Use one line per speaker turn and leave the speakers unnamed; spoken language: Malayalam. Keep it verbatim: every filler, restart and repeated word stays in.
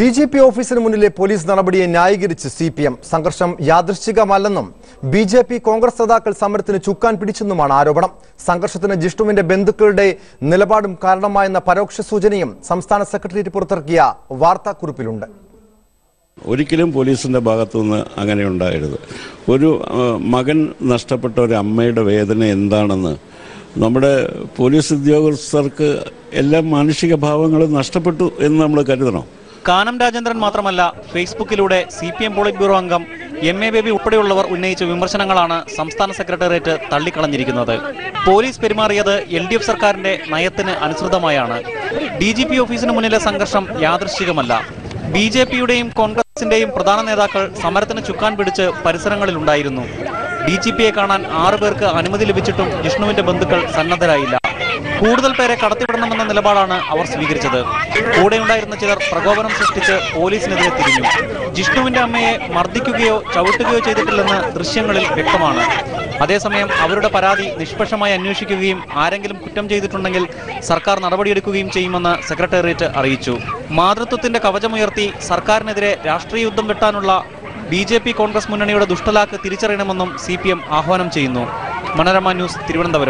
D G P ഓഫീസിന് മുന്നിലെ പോലീസ് നടപടിയെ ന്യായീകരിച്ച് സി പി എം സംഘർഷം യാദൃശ്ചികമല്ലെന്നും ബി ജെ പി കോൺഗ്രസ് നേതാക്കൾ സമരത്തിന് ചുക്കാൻ പിടിച്ചെന്നുമാണ് ആരോപണം. സംഘർഷത്തിന് ജിഷ്ണുവിന്റെ ബന്ധുക്കളുടെ നിലപാടും കാരണമായെന്ന പരോക്ഷ സൂചനയും സംസ്ഥാന സെക്രട്ടേറിയറ്റ് പുറത്തിറക്കിയ വാർത്താക്കുറിപ്പിലുണ്ട്.
ഒരിക്കലും പോലീസിന്റെ ഭാഗത്തുനിന്ന് അങ്ങനെ ഉണ്ടാകരുത്. ഒരു മകൻ നഷ്ടപ്പെട്ട ഒരു അമ്മയുടെ വേദന എന്താണെന്ന് നമ്മുടെ പോലീസ് ഉദ്യോഗസ്ഥർക്ക് എല്ലാ മാനുഷിക ഭാവങ്ങളും നഷ്ടപ്പെട്ടു എന്ന് നമ്മൾ കരുതണം.
കാനം രാജേന്ദ്രൻ മാത്രമല്ല, ഫേസ്ബുക്കിലൂടെ C P M politburo അംഗം എം എ ബേബി ഉൾപ്പെടെയുള്ളവർ ഉന്നയിച്ച വിമർശനങ്ങളാണ് സംസ്ഥാന സെക്രട്ടേറിയറ്റ് തള്ളിക്കളഞ്ഞിരിക്കുന്നത്. പോലീസ് പെരുമാറിയത് എൽ ഡി എഫ് സർക്കാരിന്റെ നയത്തിന് അനുസൃതമായാണ്. ഡി ജി പി ഓഫീസിന് മുന്നിലെ സംഘർഷം യാദൃശ്ചികമല്ല. ബി ജെ പിയുടെയും കോൺഗ്രസിന്റെയും പ്രധാന നേതാക്കൾ സമരത്തിന് ചുക്കാൻ പിടിച്ച് പരിസരങ്ങളിലുണ്ടായിരുന്നു. ഡി ജി പിയെ കാണാൻ ആറു പേർക്ക് അനുമതി ലഭിച്ചിട്ടും ജിഷ്ണുവിന്റെ ബന്ധുക്കൾ സന്നദ്ധരായില്ല. കൂടുതൽ പേരെ കടത്തിവിടണമെന്ന നിലപാടാണ് അവർ സ്വീകരിച്ചത്. കൂടെയുണ്ടായിരുന്ന ചിലർ പ്രകോപനം സൃഷ്ടിച്ച് പോലീസിനെതിരെ തിരിഞ്ഞു. ജിഷ്ണുവിന്റെ അമ്മയെ മർദ്ദിക്കുകയോ ചവിട്ടുകയോ ചെയ്തിട്ടില്ലെന്ന് ദൃശ്യങ്ങളിൽ വ്യക്തമാണ്. അതേസമയം അവരുടെ പരാതി നിഷ്പക്ഷമായി അന്വേഷിക്കുകയും ആരെങ്കിലും കുറ്റം ചെയ്തിട്ടുണ്ടെങ്കിൽ സർക്കാർ നടപടിയെടുക്കുകയും ചെയ്യുമെന്ന് സെക്രട്ടേറിയറ്റ് അറിയിച്ചു. മാതൃത്വത്തിന്റെ കവചമുയർത്തി സർക്കാരിനെതിരെ രാഷ്ട്രീയ യുദ്ധം വെട്ടാനുള്ള ബി ജെ പി കോൺഗ്രസ് മുന്നണിയുടെ ദുഷ്ടലാക്ക് തിരിച്ചറിയണമെന്നും സി പി എം ആഹ്വാനം ചെയ്യുന്നു. മനോരമ ന്യൂസ്, തിരുവനന്തപുരം.